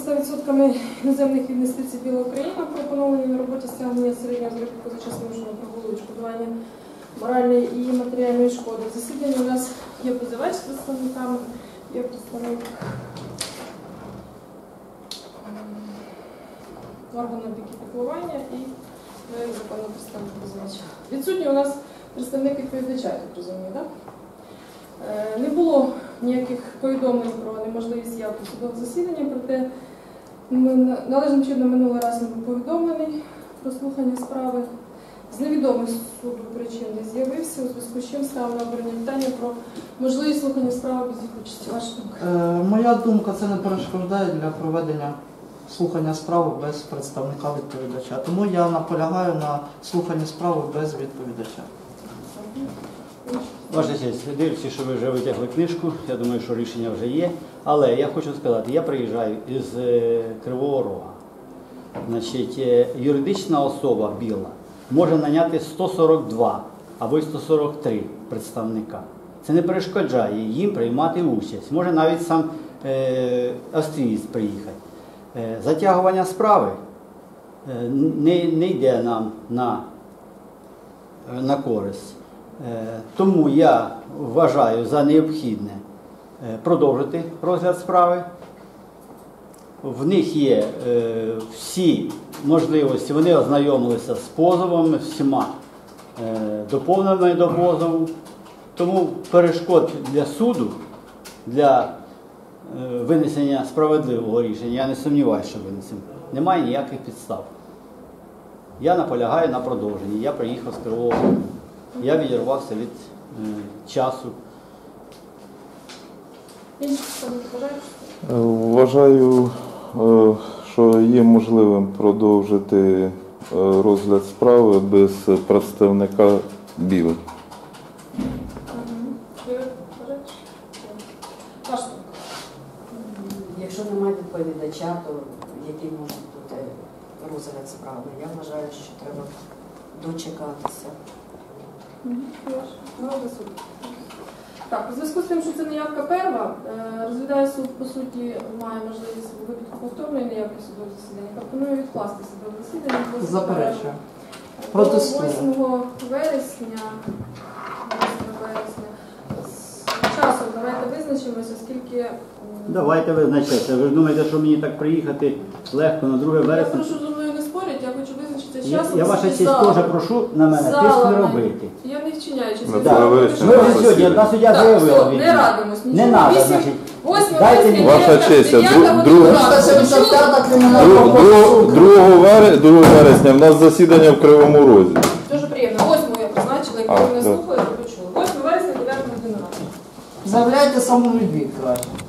100% іноземних інвестицій Біла Україна про поновлення на роботі стягнення середнього заробітку позачасного рушного прогулу, відшкодування моральної і матеріальної шкоди. В засіданні у нас є позивач з представниками, є представник органу опіки піклування і законний представник позивача. Відсутній у нас представник відповідача, я так розумію, так? Не було ніяких повідомлень про неможливість явки судового засідання, проте належним чином минулий раз не був повідомлений про слухання справи. З невідомих суду причин не з'явився, у зв'язку з чим ставимо на обговорення питання про можливість слухання справи без їх участі. Ваша думка? Моя думка, це не перешкоджає для проведення слухання справи без представника відповідача. Тому я наполягаю на слуханні справи без відповідача. Ваша честь, дивлячись, що ви вже витягли книжку, я думаю, що рішення вже є. Але я хочу сказати, я приїжджаю із Кривого Рога. Значить, юридична особа Біла може наняти 142 або й 143 представника. Це не перешкоджає їм приймати участь. Може навіть сам австрієць приїхати. Затягування справи не йде нам на користь. Тому я вважаю за необхідне продовжити розгляд справи. В них є всі можливості, вони ознайомилися з позовами, всіма доповненими до позову. Тому перешкод для суду, для винесення справедливого рішення, я не сумніваюся, що винесемо, немає ніяких підстав. Я наполягаю на продовженні. Я приїхав з Кривого Рогу. Я відірвався від часу. Вважаю, що є можливим продовжити розгляд справи без представника Білих. Якщо немає відповідача, то який може бути розгляд справи? Я вважаю, що треба дочекатися. Так, у зв'язку з тим, що це неявка перша, розглядає суд, по суті, має можливість у випадку повторної неявки судового засідання. Пропоную відкласти судове засідання. Заперечую. До Протестую. 8 вересня. З часом давайте визначимося, оскільки... Давайте визначатися. Ви ж думаєте, що мені так приїхати легко на 2 Я вересня? прошу зі мною не спорити, я хочу визначитися часом. Я ваша честь теж прошу на мене тиск не робити. Я не вчиняю честь. На 2 вересня. Ми вже сьогодні, одна суддя заявила від не радимось. Не треба, значить. 8 Дайте вересня, Ваша честь, 2 вересня в нас засідання в Кривому Розі. Дуже приємно. 8 я позначила, якщо ви не слухали, то почули. 8 вересня, 9 година. Заявляйте самовідвід краще.